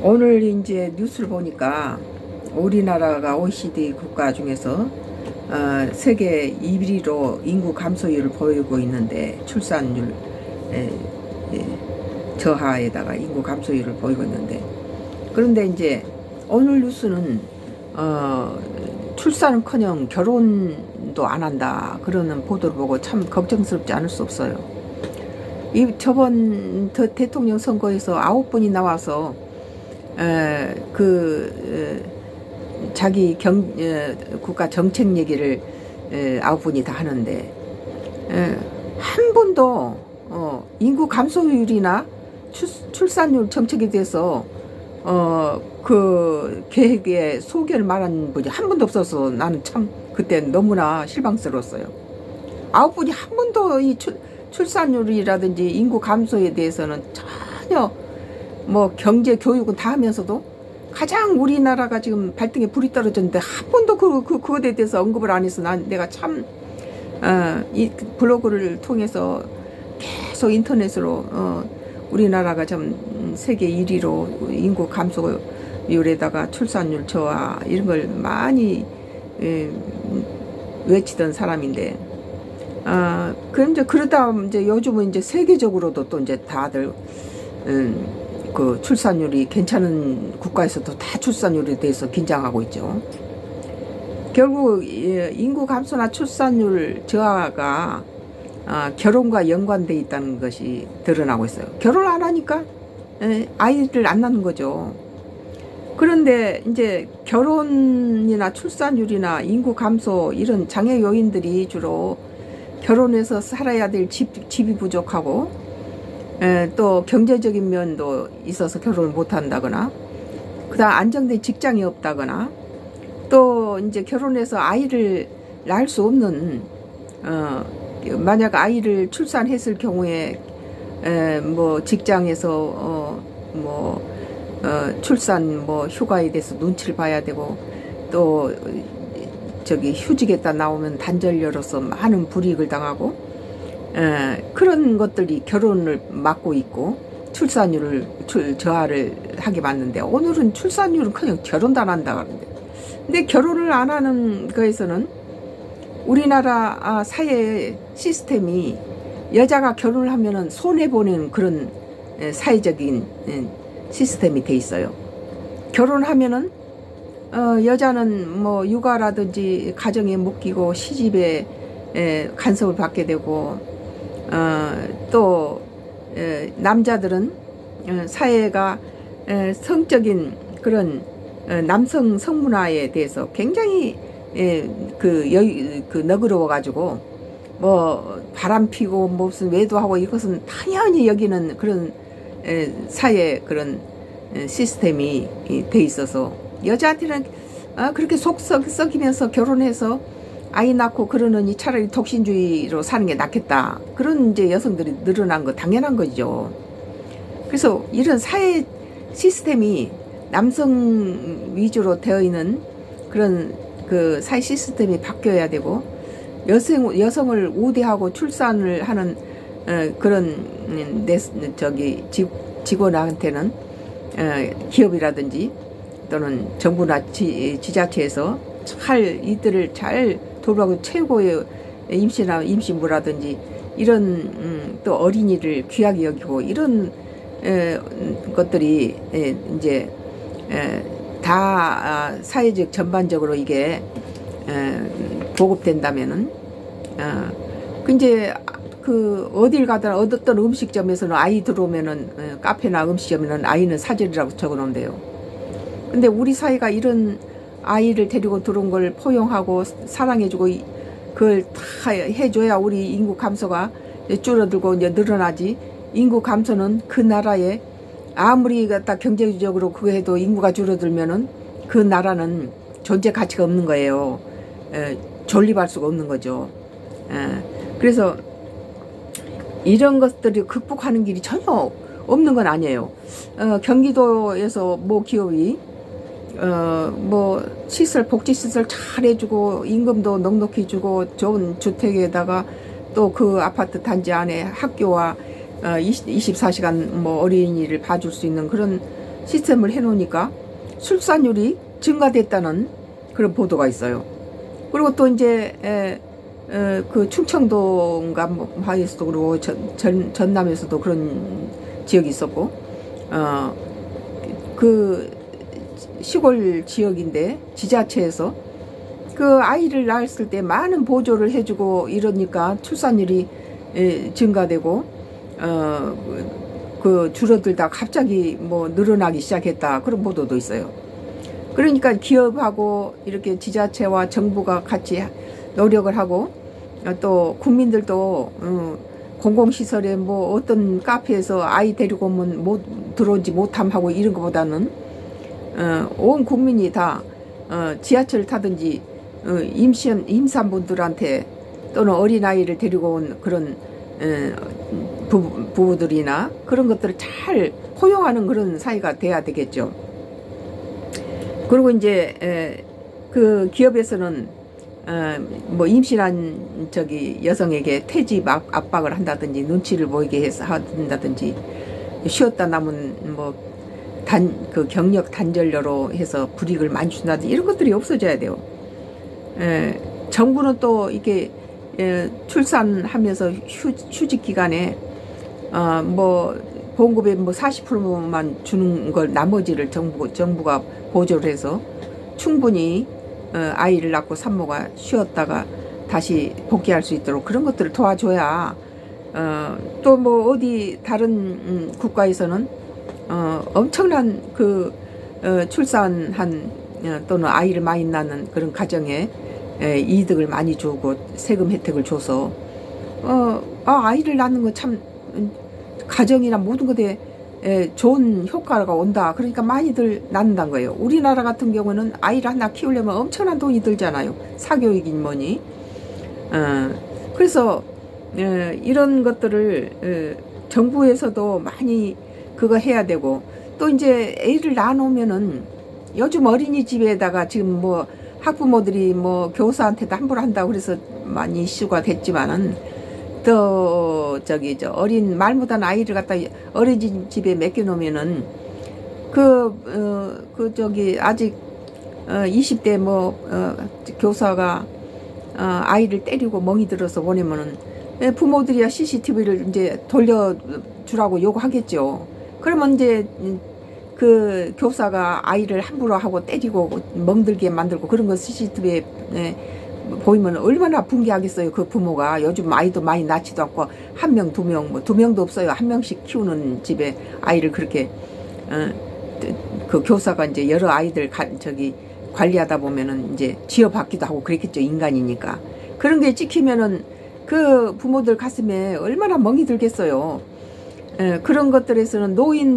오늘 이제 뉴스를 보니까 우리나라가 OECD 국가 중에서 세계 1위로 인구 감소율을 보이고 있는데, 출산율 저하에다가 인구 감소율을 보이고 있는데, 그런데 이제 오늘 뉴스는 출산은커녕 결혼도 안 한다 그러는 보도를 보고 참 걱정스럽지 않을 수 없어요. 저번 대통령 선거에서 9분이 나와서 자기 국가 정책 얘기를 9분이 다 하는데, 한 번도 인구 감소율이나 출산율 정책에 대해서 그 계획에 소개를 말한 분이 한 번도 없어서 나는 참 그때 너무나 실망스러웠어요. 9분이 한 번도 이 출산율이라든지 인구 감소에 대해서는 전혀, 뭐 경제 교육은 다 하면서도 가장 우리나라가 지금 발등에 불이 떨어졌는데 한 번도 그거에 대해서 언급을 안 해서 내가 참 이 블로그를 통해서 계속 인터넷으로 우리나라가 좀 세계 1위로 인구 감소율에다가 출산율 저하 이런 걸 많이 외치던 사람인데, 그럼 이제 그러다 이제 요즘은 이제 세계적으로도 또 이제 다들 그 출산율이 괜찮은 국가에서도 다 출산율에 대해서 긴장하고 있죠. 결국 인구 감소나 출산율 저하가 결혼과 연관돼 있다는 것이 드러나고 있어요. 결혼 안 하니까 아이를 안 낳는 거죠. 그런데 이제 결혼이나 출산율이나 인구 감소 이런 장애 요인들이 주로 결혼해서 살아야 될 집이 부족하고, 또 경제적인 면도 있어서 결혼을 못 한다거나, 그다음 안정된 직장이 없다거나, 또 이제 결혼해서 아이를 낳을 수 없는, 만약 아이를 출산했을 경우에 뭐 직장에서 출산 휴가에 대해서 눈치를 봐야 되고, 또 저기 휴직에다 나오면 단절녀로서 많은 불이익을 당하고, 그런 것들이 결혼을 막고 있고 출산율을 저하를 하게 맞는데, 오늘은 출산율은 그냥 결혼도 안 한다 그러는데, 근데 결혼을 안 하는 거에서는 우리나라 사회 시스템이 여자가 결혼을 하면은 손해보는 그런 사회적인 시스템이 돼 있어요. 결혼하면은 여자는 뭐 육아라든지 가정에 묶이고 시집에 간섭을 받게 되고, 또 남자들은 사회가 성적인 그런 남성 성문화에 대해서 굉장히 너그러워 가지고 뭐 바람 피고 무슨 외도하고 이것은 당연히 여기는 그런 사회 그런 시스템이 돼 있어서, 여자한테는 그렇게 속 썩이면서 결혼해서 아이 낳고 그러느니 차라리 독신주의로 사는 게 낫겠다, 그런 이제 여성들이 늘어난 거 당연한 거죠. 그래서 이런 사회 시스템이 남성 위주로 되어 있는 그런 그 사회 시스템이 바뀌어야 되고, 여성을 우대하고 출산을 하는 그런 직원한테는 기업이라든지 또는 정부나 지자체에서 이들을 잘 돌보고 최고의 임신부라든지 이런 또 어린이를 귀하게 여기고, 이런 것들이 이제 다 사회적 전반적으로 이게 보급된다면은, 이제 어딜 가든 어떤 음식점에서는 아이 들어오면은 카페나 음식점에는 아이는 사절이라고 적어놓은대요. 근데 우리 사회가 이런 아이를 데리고 들어온 걸 포용하고 사랑해주고 그걸 다 해줘야 우리 인구 감소가 줄어들고 이제 늘어나지. 인구 감소는 그 나라에 아무리 갖다 경제적으로 그거 해도 인구가 줄어들면은 그 나라는 존재 가치가 없는 거예요. 존립할 수가 없는 거죠. 그래서 이런 것들이 극복하는 길이 전혀 없는 건 아니에요. 경기도에서 모 기업이 시설, 복지시설 잘 해주고 임금도 넉넉히 주고 좋은 주택에다가 또 그 아파트 단지 안에 학교와 24시간 뭐 어린이를 봐줄 수 있는 그런 시스템을 해놓으니까 출산율이 증가됐다는 그런 보도가 있어요. 그리고 또 이제 그 충청도인가 뭐 하에서도 그러고 전남에서도 그런 지역이 있었고 그 시골 지역인데 지자체에서 그 아이를 낳았을 때 많은 보조를 해주고 이러니까 출산율이 증가되고 그 줄어들다 갑자기 뭐 늘어나기 시작했다 그런 보도도 있어요. 그러니까 기업하고 이렇게 지자체와 정부가 같이 노력을 하고 또 국민들도 공공시설에 뭐 어떤 카페에서 아이 데리고 오면 들어오지 못함 하고 이런 것보다는 온 국민이 다 지하철을 타든지 임산부들한테 또는 어린아이를 데리고 온 그런 부부들이나 그런 것들을 잘 포용하는 그런 사회가 돼야 되겠죠. 그리고 이제 그 기업에서는 뭐 임신한 여성에게 퇴직 압박을 한다든지 눈치를 보이게 해서 한다든지 쉬었다 남은 뭐 그 경력 단절료로 해서 불이익을 많이 준다든지 이런 것들이 없어져야 돼요. 정부는 또 이게 출산하면서 휴직 기간에 뭐 봉급의 뭐 40%만 주는 걸 나머지를 정부가 보조를 해서 충분히 아이를 낳고 산모가 쉬었다가 다시 복귀할 수 있도록 그런 것들을 도와줘야 또 뭐 어디 다른 국가에서는 엄청난 그 출산한 또는 아이를 많이 낳는 그런 가정에 이득을 많이 주고 세금 혜택을 줘서 아이를 낳는 거 참 가정이나 모든 것에 좋은 효과가 온다. 그러니까 많이들 낳는다는 거예요. 우리나라 같은 경우는 아이를 하나 키우려면 엄청난 돈이 들잖아요. 사교육인 뭐니. 그래서 이런 것들을 정부에서도 많이 그거 해야 되고 또 이제 애를 낳아놓으면은 요즘 어린이집에다가 지금 뭐 학부모들이 뭐 교사한테도 함부로 한다고 그래서 많이 이슈가 됐지만은 또 어린 말 못한 아이를 갖다 어린이집에 맡겨놓으면은 아직 20대 뭐 교사가 아이를 때리고 멍이 들어서 보내면은 부모들이야 CCTV를 이제 돌려주라고 요구하겠죠. 그러면 이제 그 교사가 아이를 함부로 하고 때리고 멍들게 만들고 그런 거 CCTV에 보이면 얼마나 분개하겠어요. 그 부모가 요즘 아이도 많이 낳지도 않고 한 명, 두 명, 뭐 두 명도 없어요. 한 명씩 키우는 집에 아이를 그렇게 그 교사가 이제 여러 아이들 관리하다 보면은 이제 지어받기도 하고 그랬겠죠. 인간이니까. 그런 게 찍히면은 그 부모들 가슴에 얼마나 멍이 들겠어요. 그런 것들에서는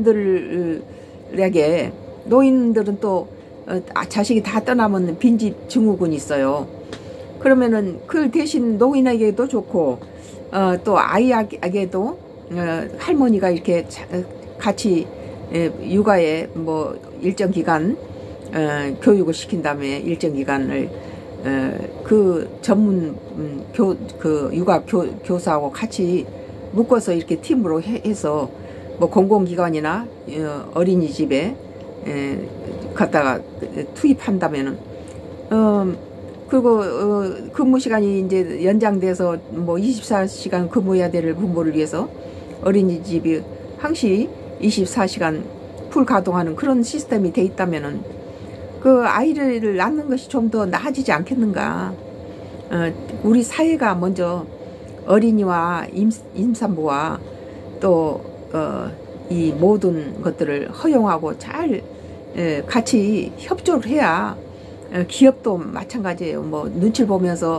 노인들은 또 자식이 다 떠나면 빈집 증후군이 있어요. 그러면은 그 대신 노인에게도 좋고 또 아이에게도 할머니가 이렇게 같이 육아에 뭐 일정 기간 교육을 시킨 다음에 일정 기간을 그 전문 육아 교사하고 같이 묶어서 이렇게 팀으로 해서 뭐 공공기관이나 어린이집에 갖다가 투입한다면은 그리고 근무 시간이 이제 연장돼서 뭐 24시간 근무해야 될 부모를 위해서 어린이집이 항시 24시간 풀 가동하는 그런 시스템이 돼 있다면은 그 아이를 낳는 것이 좀 더 나아지지 않겠는가. 우리 사회가 먼저 어린이와 임산부와 또 이 모든 것들을 허용하고 잘 같이 협조를 해야 기업도 마찬가지예요. 뭐 눈치를 보면서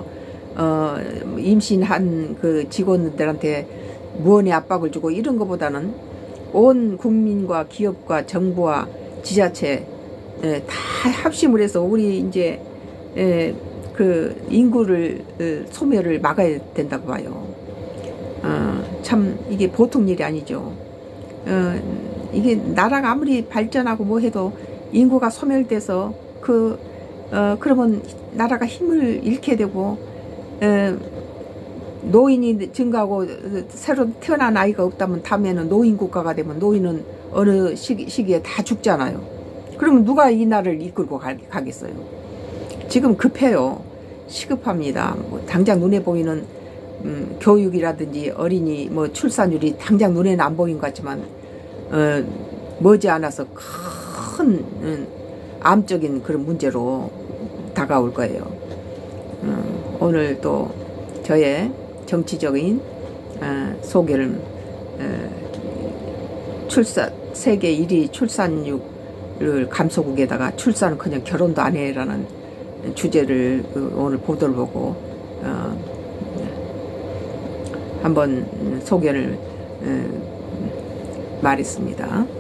임신한 그 직원들한테 무언의 압박을 주고 이런 것보다는 온 국민과 기업과 정부와 지자체 다 합심을 해서 우리 이제 그 인구를 소멸을 막아야 된다고 봐요. 참 이게 보통 일이 아니죠. 이게 나라가 아무리 발전하고 뭐 해도 인구가 소멸돼서 그러면 나라가 힘을 잃게 되고 노인이 증가하고 새로 태어난 아이가 없다면 다음에는 노인 국가가 되면 노인은 어느 시기에 다 죽잖아요. 그러면 누가 이 나라를 이끌고 가겠어요? 지금 급해요. 시급합니다. 뭐 당장 눈에 보이는 교육이라든지 어린이 뭐 출산율이 당장 눈에는 안 보이는 것 같지만 머지않아서 큰 암적인 그런 문제로 다가올 거예요. 오늘 또 저의 정치적인 소개를 세계 1위 출산율 감소국에다가 출산은 그냥 결혼도 안 해라는 주제를 오늘 보도를 보고 한번 소개를 말했습니다.